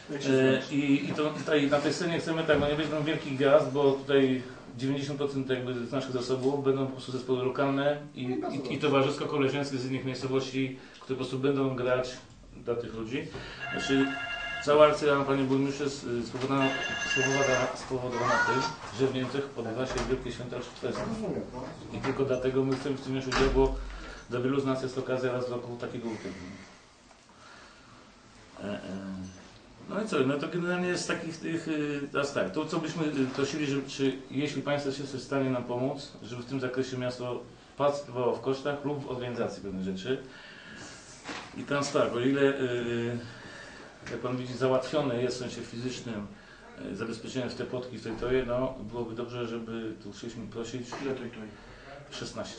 I to tutaj na tej scenie chcemy tak, no nie będą wielkich gwiazd, bo tutaj 90% jakby z naszych zasobów będą po prostu zespoły lokalne i towarzysko-koleżeńskie z innych miejscowości, które po prostu będą grać dla tych ludzi. Znaczy, cała akcja, panie burmistrzu, jest spowodowana tym, że w Niemczech odbywa się Wielkie Święta Chrzestne. I tylko dlatego my chcemy w tym wziąć udział, bo dla wielu z nas jest okazja raz w roku takiego weekendu. No i co, no to generalnie jest takich tych, teraz tak, to co byśmy prosili, że jeśli Państwo się w stanie nam pomóc, żeby w tym zakresie miasto participowało w kosztach lub w organizacji pewnych rzeczy. I teraz tak, o ile, jak Pan widzi, załatwione jest w sensie fizycznym zabezpieczenie w te płotki w tej toje, no byłoby dobrze, żeby, tu chcieliśmy prosić. Ile to i to? 16.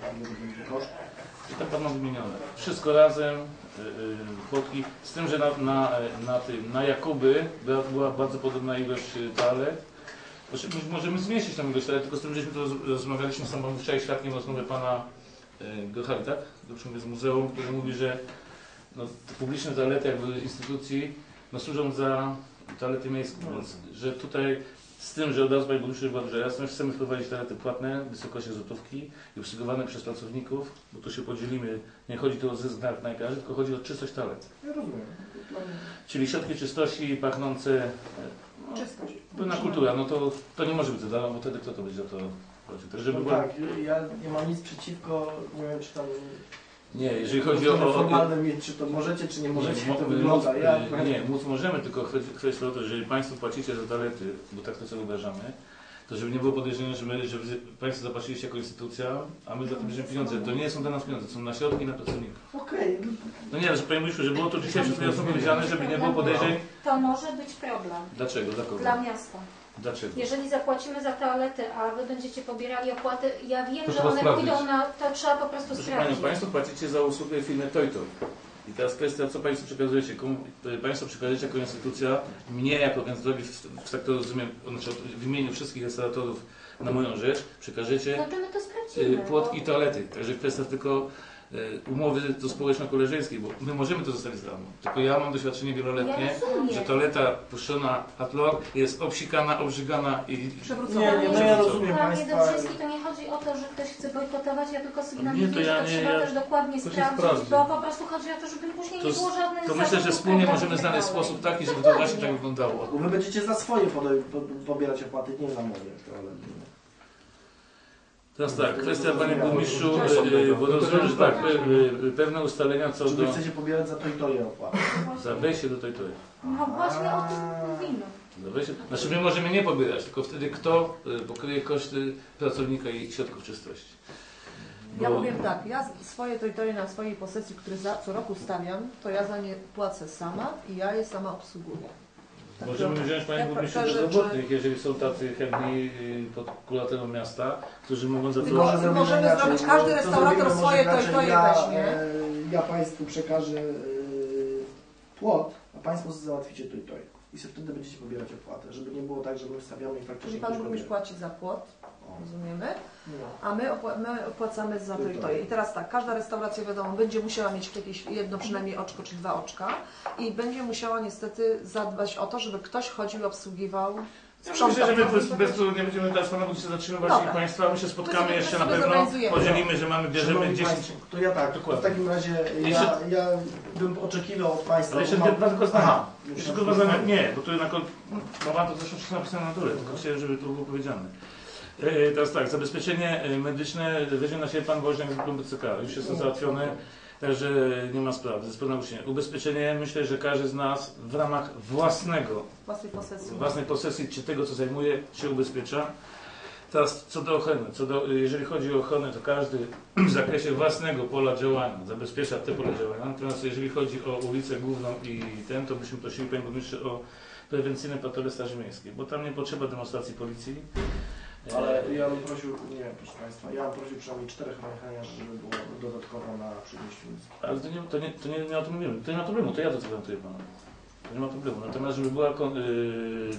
I tam Pan ma wymienione. Wszystko razem, płotki, z tym, że na Jakuby była bardzo podobna ilość toalet. Możemy zmieścić tam ilość toalet, tylko z tym, żeśmy to rozmawialiśmy, sam był wczoraj świadkiem rozmowy Pana Gochary, tak? Z muzeum, który mówi, że no, te publiczne toalety jakby instytucji no, służą za toalety miejskie, więc że tutaj z tym, że od razu Panie Burmistrzu była duża jasność, chcemy wprowadzić toalety płatne w wysokości złotówki i obsługiwane przez pracowników, bo tu się podzielimy, nie chodzi tu o zysk na każdy, tylko chodzi o czystość toalet. Ja rozumiem. Czyli środki czystości pachnące, no, czystość. Pełna kultura, no to nie może być za darmo, bo wtedy kto to będzie za to płacił? Tak, żeby tak, ja nie mam nic przeciwko, nie wiem czy tam... Nie, jeżeli chodzi o formalne mieć, czy to możecie, czy nie możecie, to wygląda. Nie, móc możemy, tylko kwestia o to, że jeżeli Państwo płacicie za toalety, bo tak to sobie uważamy, to żeby nie było podejrzenia, że Państwo zapłaciliście jako instytucja, a my za to bierzemy pieniądze. To nie są dla nas pieniądze, to są na środki i na pracowników. Okej. No nie, że Panie Burmistrzu, że było to dzisiaj wszystko jasno powiedziane, żeby nie było podejrzeń. To może być problem. Dlaczego? Dla kogo? Dla miasta. Dlaczego? Jeżeli zapłacimy za toalety, a Wy będziecie pobierali opłaty, ja wiem, że one pójdą na... To trzeba po prostu sprawdzić. Państwo płacicie za usługę firmy TOJTOJ. I teraz kwestia, co Państwo przekazujecie? Państwo przekazujecie jako instytucja, mnie jako organizatorowi, tak to rozumiem, w imieniu wszystkich restauratorów na moją rzecz, przekażecie no to my to sprawdzimy, płotki i toalety. Także kwestia tylko umowy do społeczno-koleżeńskiej, bo my możemy to zostawić za darmo. Tylko ja mam doświadczenie wieloletnie, że toaleta puszczona Atlor jest obsikana, obrzygana i przewrócona. Nie, ja rozumiem Państwa. Do wszystkich to nie chodzi o to, że ktoś chce bojkotować, ja tylko sygnalizuję, że to trzeba też dokładnie sprawdzić, bo po prostu chodzi o to, żeby później nie było żadnych to myślę, że wspólnie możemy znaleźć sposób taki, żeby to właśnie tak wyglądało. Bo Wy będziecie za swoje pobierać opłaty, nie za moje. Teraz tak, kwestia Panie Burmistrzu, bo rozumiem, że tak, pewne ustalenia co do... Czy Wy chcecie pobierać za to opłaty? Za wejście do tej. No właśnie o tym mówimy. Znaczy my możemy nie pobierać, tylko wtedy kto pokryje koszty pracownika i środków czystości. Ja powiem tak, ja swoje to na swojej posesji, które co roku stawiam, to ja za nie płacę sama i ja je sama obsługuję. Tak, możemy wziąć Panie Burmistrzu bezrobotnych, jeżeli są tacy chętni pod kuratorą miasta, którzy mogą za to... Możemy zrobić, każdy restaurator swoje to weźmie. Ja Państwu przekażę płot, a Państwo załatwicie to. I sobie wtedy będziecie pobierać opłatę, żeby nie było tak, że my stawiamy i faktycznie... Czyli Pan Burmistrz płaci za płot, rozumiemy, a my opłacamy za to. I teraz tak, każda restauracja wiadomo będzie musiała mieć jakieś jedno przynajmniej oczko czy 2 oczka i będzie musiała niestety zadbać o to, żeby ktoś chodził i obsługiwał. Ja myślę, że my nie będziemy teraz Pana się zatrzymywać i Państwa, my się spotkamy jeszcze na pewno, podzielimy, że bierzemy 10... To ja tak, dokładnie. W takim razie ja bym oczekiwał od Państwa... Ale jeszcze tylko zdania, nie, bo tu mowa to zresztą wszystko napisane na dole, tylko chciałem, żeby to było powiedziane. Teraz tak, zabezpieczenie medyczne weźmie na siebie Pan Woźniak z grupy BCK, już jest to załatwione, także nie ma sprawy, zespołu nauczenia. Ubezpieczenie, myślę, że każdy z nas w ramach własnej posesji, czy tego co zajmuje, się ubezpiecza. Teraz co do ochrony, jeżeli chodzi o ochronę, to każdy w zakresie własnego pola działania zabezpiecza te pola działania, natomiast jeżeli chodzi o ulicę główną i to byśmy prosili Panie Burmistrzu o prewencyjne patrole Straży Miejskiej, bo tam nie potrzeba demonstracji policji. Ale ja bym prosił, nie wiem, proszę Państwa, ja bym prosił przynajmniej 4 ochroniarzy, żeby było dodatkowo na przedmieściu. Ale to nie o tym mówimy, to nie ma problemu, to ja to zagwarantuję Panu. To nie ma problemu. Natomiast żeby była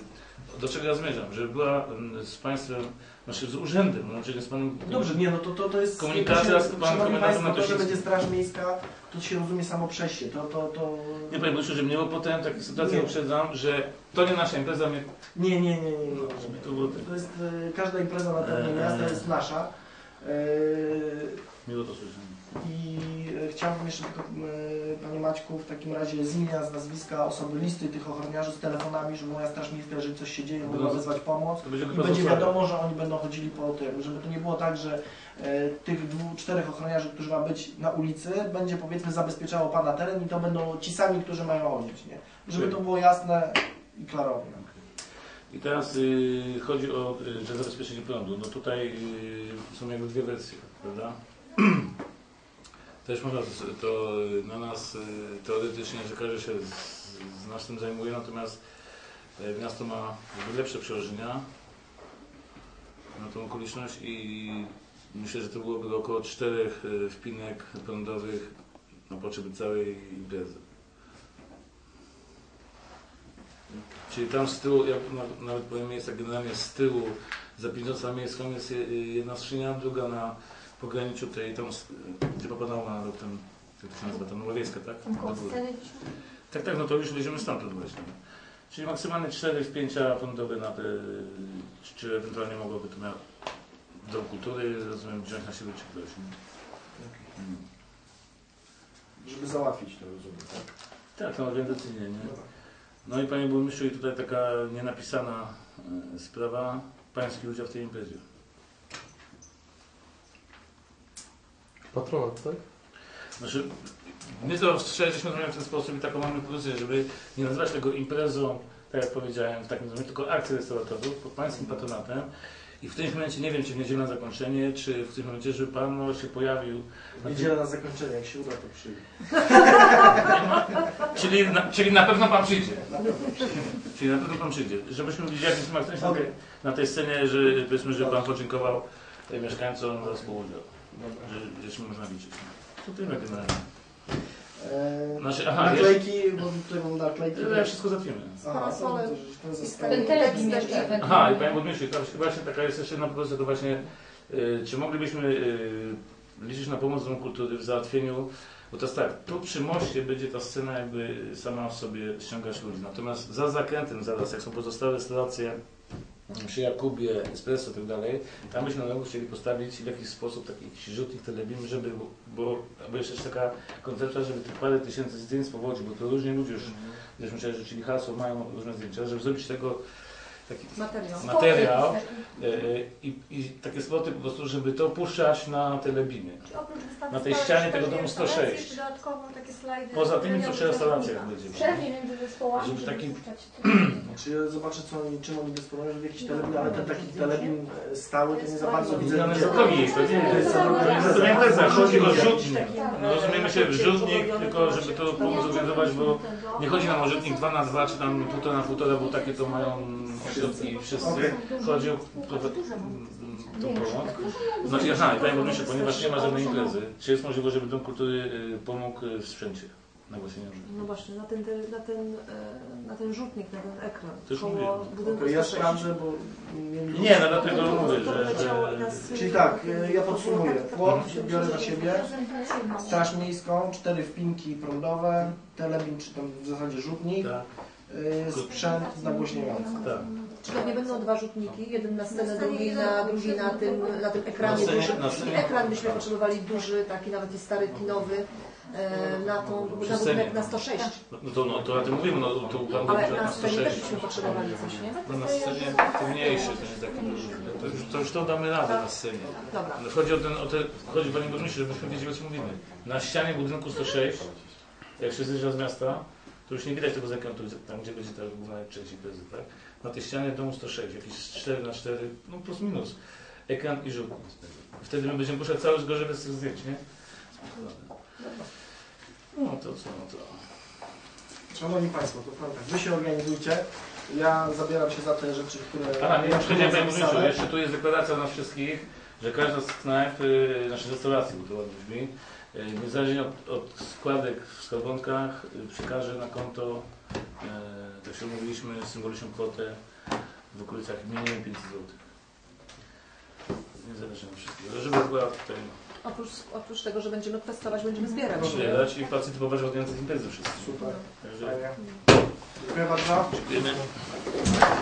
do czego ja zmierzam? Żeby była z państwem, znaczy z urzędem, znaczy nie z panem... Dobrze, nie, no to jest... Komunikacja z panem Szanowni Państwo, komendantem to, że na będzie Straż Miejska, to się rozumie samo przejście, to... Nie, panie burmistrzu, żeby nie było potem takiej sytuacji, Nie. uprzedzam, że to nie nasza impreza, Nie. to było To jest, każda impreza na terenie miasta jest nasza. miło to słyszeć. I chciałbym jeszcze tylko, Panie Maćku, w takim razie z imienia, z nazwiska osoby, listy tych ochroniarzy z telefonami, żeby moja Straż Miejska, jeżeli coś się dzieje, mogła wezwać pomoc. To będzie I będzie wiadomo, że oni będą chodzili po tym, żeby to nie było tak, że tych 2-4 ochroniarzy, którzy ma być na ulicy, będzie powiedzmy zabezpieczało Pana teren i to będą ci sami, którzy mają chodzić, nie? Żeby to było jasne i klarowne. I teraz chodzi o że zabezpieczenie prądu. No tutaj są jakby dwie wersje, prawda? Też można to na nas teoretycznie, że każdy się z nas tym zajmuje, natomiast miasto ma jakby lepsze przełożenia na tą okoliczność i myślę, że to byłoby około 4 wpinek prądowych na potrzeby całej imprezy. Czyli tam z tyłu, ja nawet powiem miejsca, generalnie z tyłu za piwnicą miejską jest jedna skrzynia, druga na pograniczu tej, tam gdzie popadało na ten, jak to się nazywa, ta Nowowiejska, tak? Tak, no to już będziemy stamtąd właśnie. Czyli maksymalnie 4 wpięcia prądowe na te, czy ewentualnie mogłoby to miał Dom Kultury, rozumiem, wziąć na siebie czy ktoś. Żeby załatwić to, rozumiem, tak? Tak, no orientacyjnie, nie? No i panie burmistrzu, i tutaj taka nienapisana sprawa, pański udział w tej imprezie. Patronat, tak? Znaczy, my to żeśmy zrobili w ten sposób i taką mamy propozycję, żeby nie nazywać tego imprezą, tak jak powiedziałem, w takim zrozumieniu, tylko akcję restauratorów pod pańskim patronatem. I w którymś momencie, nie wiem, czy w niedzielę na zakończenie, czy w którymś momencie, żeby pan się pojawił. W niedzielę na zakończenie, jak się uda, to przyjdzie. Czyli na pewno pan przyjdzie. Czyli na pewno pan przyjdzie. Żebyśmy widzieli, jak jest na tej scenie, że powiedzmy, że pan podziękował mieszkańcom za współudział. Żeśmy można liczyć. To tyle generalnie. Znaczy, naklejki, bo tutaj mam naklejki. Ja wszystko załatwimy. Ten telewizor jeszcze. Aha, i panie burmistrzu, właśnie taka jest jeszcze jedna propozycja, to właśnie, czy moglibyśmy liczyć na pomoc Domu Kultury w załatwieniu, bo to jest tak, tu przy moście będzie ta scena jakby sama w sobie ściągać ludzi, natomiast za zakrętem zaraz, jak są pozostałe restauracje, przy Jakubie, Espresso i tak dalej, tam byśmy na rynku chcieli postawić w jakiś sposób taki rzutnik telebim, żeby, bo jeszcze jest taka koncepcja, żeby tych parę tysięcy zdjęć powodzić, bo to różni ludzie już, żeśmy myśleli, że czyli hasło mają różne zdjęcia, żeby zrobić tego taki materiał i takie spoty po prostu, żeby to puszczać na telebimie. Na tej ścianie tego domu 106. Poza tymi, co przy restauracjach będzie. Żeby taki... Czy ja zobaczę, czym oni dysponują, żeby jakiś telebim, ale ten taki telebim stały, to nie za bardzo widzę. To nie impreza, chodzi o rzutnik. Rozumiemy się w rzutnik, tylko żeby to pomóc zorganizować, bo nie chodzi nam o rzutnik 2x2, czy tam 1,5x1,5, bo takie to mają środki wszyscy. Chodzi o tą pomoc. No i aha, i panie burmistrzu, ponieważ nie ma żadnej imprezy, czy jest możliwość, żeby Dom Kultury pomógł w sprzęcie nagłośnienia? No właśnie, na ten rzutnik, na ten ekran. To już koło mówiłem. budynku Ja 106. sprawdzę, bo... Nie, no dlatego mówię, Czyli tak, ja podsumuję. Płot biorę na siebie, Straż Miejską, 4 wpinki prądowe, telebim, czy tam w zasadzie rzutnik, sprzęt nagłośniający. Tak. Czyli pewnie będą 2 rzutniki, jeden na scenę, drugi na tym ekranie dużym. I ekran byśmy potrzebowali duży, taki nawet i stary, kinowy, na budynek na 106. No to o tym mówimy, no to pan Ale dobrze, na na scenie 106. też byśmy potrzebowali coś, nie? No na scenie to mniejszy, to nie taki duży. To już to damy radę na scenie. Dobra. No chodzi o chodzi panie burmistrzu, żebyśmy wiedzieli, o czym mówimy. Na ścianie budynku 106, jak się zjeżdża z miasta, to już nie widać tego zakrętu, tam gdzie będzie ta główna część imprezy, tak? Na tej ścianie domu 106, jakieś 4x4, no plus minus, ekran i rzutnik. Wtedy my będziemy puszczać cały zgorzewy z tych zdjęć, nie? No to co, no to... Szanowni Państwo, to prawda. Wy się organizujcie. Ja zabieram się za te rzeczy, które... Aha, nie przyjdziemy panie burmistrzu, jeszcze tu jest deklaracja nas wszystkich, że każda z knajp, naszej restauracji, bo to ładnie brzmi, niezależnie od składek w skarbonкach, przekaże na konto, tak się umówiliśmy, symboliczną kwotę w okolicach minimum 500 zł. Niezależnie od wszystkiego. Żeby była tutaj Oprócz tego, że będziemy testować, będziemy zbierać. zbierać i pacjenty poważnie odjące z imprezy wszyscy. Super. Także Dziękuję bardzo. dziękujemy.